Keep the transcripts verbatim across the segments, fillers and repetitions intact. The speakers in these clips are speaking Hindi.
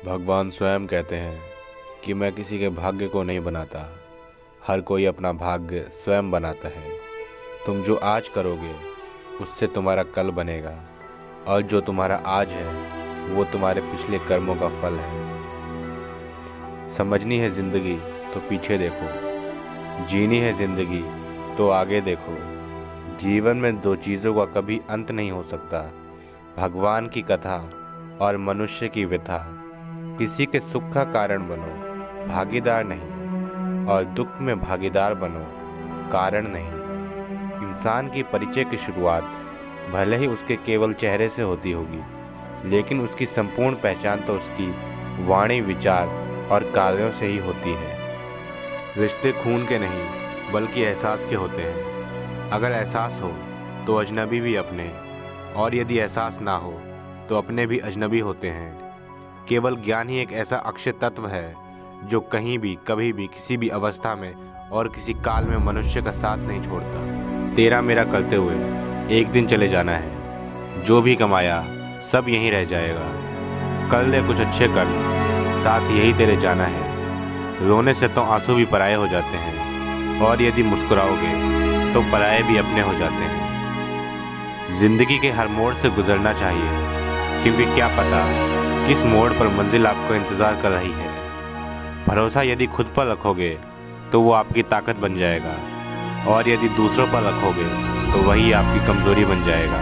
भगवान स्वयं कहते हैं कि मैं किसी के भाग्य को नहीं बनाता, हर कोई अपना भाग्य स्वयं बनाता है। तुम जो आज करोगे उससे तुम्हारा कल बनेगा, और जो तुम्हारा आज है वो तुम्हारे पिछले कर्मों का फल है। समझनी है ज़िंदगी तो पीछे देखो, जीनी है ज़िंदगी तो आगे देखो। जीवन में दो चीज़ों का कभी अंत नहीं हो सकता, भगवान की कथा और मनुष्य की व्यथा। किसी के सुख का कारण बनो, भागीदार नहीं, और दुख में भागीदार बनो, कारण नहीं। इंसान की परिचय की शुरुआत भले ही उसके केवल चेहरे से होती होगी, लेकिन उसकी संपूर्ण पहचान तो उसकी वाणी, विचार और कार्यों से ही होती है। रिश्ते खून के नहीं बल्कि एहसास के होते हैं। अगर एहसास हो तो अजनबी भी अपने, और यदि एहसास ना हो तो अपने भी अजनबी होते हैं। केवल ज्ञान ही एक ऐसा अक्षय तत्व है जो कहीं भी, कभी भी, किसी भी अवस्था में और किसी काल में मनुष्य का साथ नहीं छोड़ता। तेरा मेरा करते हुए एक दिन चले जाना है, जो भी कमाया सब यहीं रह जाएगा। कर ले कुछ अच्छे कर्म, साथ यही तेरे जाना है। रोने से तो आंसू भी पराये हो जाते हैं, और यदि मुस्कुराओगे तो पराये भी अपने हो जाते हैं। जिंदगी के हर मोड़ से गुजरना चाहिए, क्योंकि क्या पता किस मोड़ पर मंजिल आपको इंतज़ार कर रही है। भरोसा यदि खुद पर रखोगे तो वो आपकी ताकत बन जाएगा, और यदि दूसरों पर रखोगे तो वही आपकी कमज़ोरी बन जाएगा।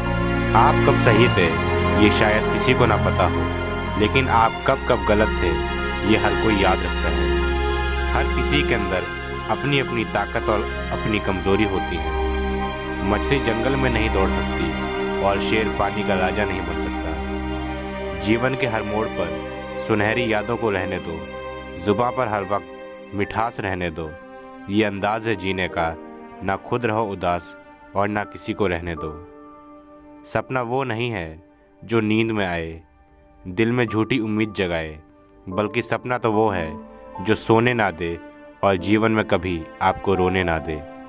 आप कब सही थे ये शायद किसी को ना पता हो, लेकिन आप कब कब गलत थे ये हर कोई याद रखता है। हर किसी के अंदर अपनी अपनी ताकत और अपनी कमज़ोरी होती है। मछली जंगल में नहीं दौड़ सकती, और शेर पानी का राजा नहीं बन सकता। जीवन के हर मोड़ पर सुनहरी यादों को रहने दो, जुबां पर हर वक्त मिठास रहने दो। ये अंदाज़ है जीने का, ना खुद रहो उदास और ना किसी को रहने दो। सपना वो नहीं है जो नींद में आए, दिल में झूठी उम्मीद जगाए, बल्कि सपना तो वो है जो सोने ना दे और जीवन में कभी आपको रोने ना दे।